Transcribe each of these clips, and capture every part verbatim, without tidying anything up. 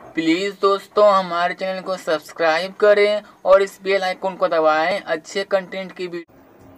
Please दोस्तों हमारे channel को सब्सक्राइब करें और इस बेल आइकन को दबाएं अच्छे कंटेंट की वीडियो।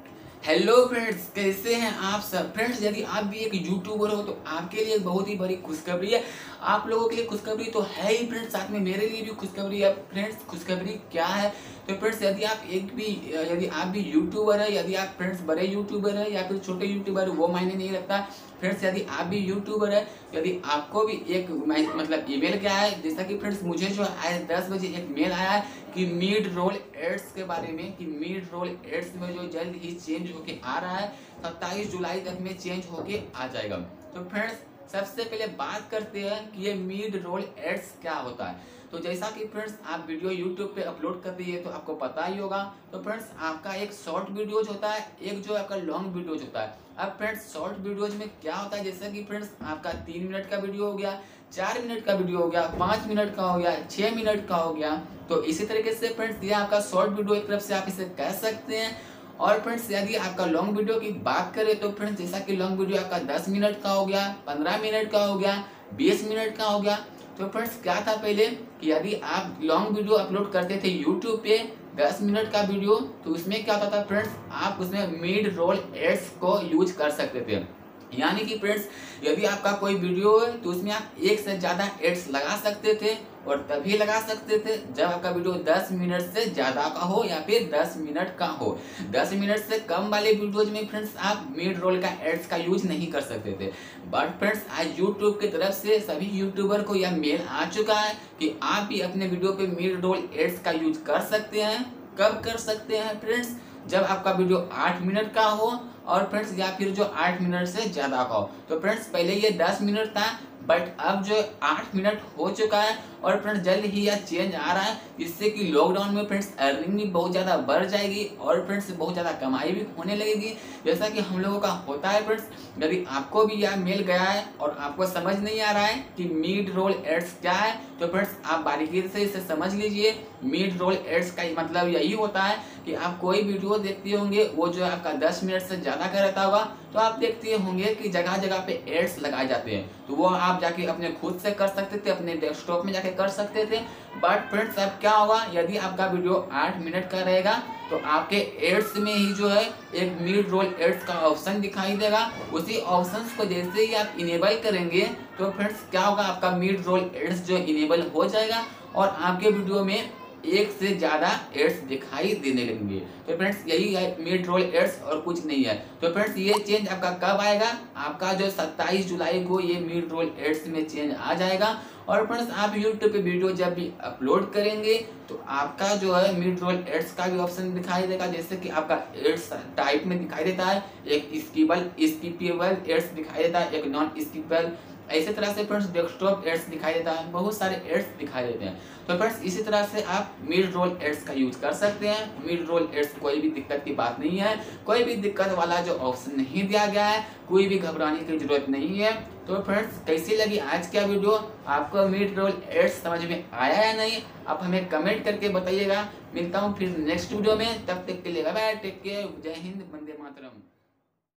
हेलो फ्रेंड्स, कैसे हैं आप सब। फ्रेंड्स, यदि आप भी एक यूट्यूबर हो तो आपके लिए बहुत ही बड़ी खुशखबरी है। आप लोगों के लिए खुशखबरी तो है ही फ्रेंड्स, साथ में मेरे लिए भी खुशखबरी है। फ्रेंड्स, खुशखबरी क्या है तो फ्रेंड्स, यदि आप एक भी यदि आप भी यूट्यूबर है, यदि आप फ्रेंड्स बड़े यूट्यूबर है या फिर छोटे यूट्यूबर है, वो मायने नहीं रखता। फ्रेंड्स, यदि आप भी यूट्यूबर है, यदि आपको भी एक मतलब ईमेल क्या है, जैसा कि फ्रेंड्स मुझे जो आज दस बजे एक मेल आया है कि मिड रोल एड्स के बारे में, कि मिड रोल एड्स में जो जल्द ही चेंज होके आ रहा है, सत्ताईस जुलाई तक में चेंज होके आ जाएगा। तो फ्रेंड्स, सबसे पहले बात करते हैं कि ये मिड रोल एड्स क्या होता है। तो जैसा कि फ्रेंड्स आप वीडियो यूट्यूब पे अपलोड करते हैं तो आपको पता ही होगा। तो फ्रेंड्स, आपका एक शॉर्ट वीडियोज होता है, एक जो आपका लॉन्ग वीडियोज होता है। अब फ्रेंड्स, शॉर्ट वीडियोज में क्या होता है, जैसे कि फ्रेंड्स आपका तीन मिनट का वीडियो हो गया, चार मिनट का वीडियो हो गया, पाँच मिनट का हो गया, छः मिनट का हो गया। तो इसी तरीके से फ्रेंड्स ये आपका शॉर्ट वीडियो एक तरफ से आप इसे कह सकते हैं। और फ्रेंड्स, यदि आपका लॉन्ग वीडियो की बात करें तो फ्रेंड्स, जैसा कि लॉन्ग वीडियो आपका दस मिनट का हो गया, पंद्रह मिनट का हो गया, बीस मिनट का हो गया। तो फ्रेंड्स, क्या था पहले कि यदि आप लॉन्ग वीडियो अपलोड करते थे यूट्यूब पे दस मिनट का वीडियो, तो उसमें क्या होता था फ्रेंड्स, आप उसमें मिड रोल एड्स को यूज कर सकते थे। यानी कि फ्रेंड्स, यदि आपका कोई वीडियो है तो उसमें आप एक से ज़्यादा एड्स लगा सकते थे, और तभी लगा सकते थे जब आपका वीडियो दस मिनट से ज़्यादा का हो या फिर दस मिनट का हो। दस मिनट से कम वाले वीडियोज में फ्रेंड्स आप मिड रोल का एड्स का यूज नहीं कर सकते थे। बट फ्रेंड्स, आज यूट्यूब की तरफ से सभी यूट्यूबर को यह मेल आ चुका है कि आप भी अपने वीडियो पे मिड रोल एड्स का यूज कर सकते हैं। कब कर सकते हैं फ्रेंड्स, जब आपका वीडियो आठ मिनट का हो और फ्रेंड्स या फिर जो आठ मिनट से ज़्यादा का हो। तो फ्रेंड्स, पहले ये दस मिनट था, बट अब जो आठ मिनट हो चुका है। और फ्रेंड्स, जल्द ही यह चेंज आ रहा है, जिससे कि लॉकडाउन में फ्रेंड्स अर्निंग भी बहुत ज़्यादा बढ़ जाएगी और फ्रेंड्स बहुत ज़्यादा कमाई भी होने लगेगी, जैसा कि हम लोगों का होता है। फ्रेंड्स, यदि आपको भी यह मेल गया है और आपको समझ नहीं आ रहा है कि मिड रोल एड्स क्या है, तो फ्रेंड्स आप बारीकी से इसे समझ लीजिए। मिड रोल एड्स का मतलब यही होता है कि आप कोई वीडियो देखते होंगे, वो जो आपका दस मिनट से ज़्यादा का रहता होगा, तो आप देखते होंगे कि जगह जगह पे एड्स लगाए जाते हैं। तो वो आप जाके अपने खुद से कर सकते थे, अपने डेस्कटॉप में जाके कर सकते थे। बट फ्रेंड्स, अब क्या होगा, यदि आपका वीडियो आठ मिनट का रहेगा तो आपके एड्स में ही जो है एक मिड रोल एड्स का ऑप्शन दिखाई देगा। उसी ऑप्शन को जैसे ही आप इनेबल करेंगे तो फ्रेंड्स क्या होगा, आपका मिड रोल एड्स जो इनेबल हो जाएगा और आपके वीडियो में एक से ज़्यादा एड्स दिखाई देने लगेंगे। तो फ्रेंड्स, यही है मिड रोल एड्स और कुछ नहीं है। तो फ्रेंड्स, ये चेंज आपका कब आएगा, आपका जो सत्ताईस जुलाई को ये मिड रोल एड्स में चेंज आ जाएगा। और फ्रेंड्स, आप यूट्यूब पे वीडियो जब भी अपलोड करेंगे तो आपका जो है मिड रोल एड्स का भी ऑप्शन दिखाई देगा, जैसे कि आपका एड्स टाइप में दिखाई देता है। एक स्कीबल स्कीपेबल एड्स दिखाई देता है, एक नॉन स्कीपेबल। इसी तरह से फ्रेंड्स डेस्कटॉप एड्स दिखाई देता है, बहुत सारे एड्स दिखाई देते हैं। तो फ्रेंड्स, इसी तरह से आप मिड रोल एड्स का यूज कर सकते हैं। मिड रोल एड्स कोई भी दिक्कत की बात नहीं है, कोई भी दिक्कत वाला जो ऑप्शन नहीं दिया गया है, कोई भी घबराने की जरूरत नहीं है। तो फ्रेंड्स, कैसी लगी आज का वीडियो, आपको मिड रोल एड्स समझ में आया या नहीं, आप हमें कमेंट करके बताइएगा। मिलता हूँ फिर नेक्स्ट वीडियो में, तब तक के लिए बाय बाय, टेक केयर, जय हिंद, वंदे मातरम।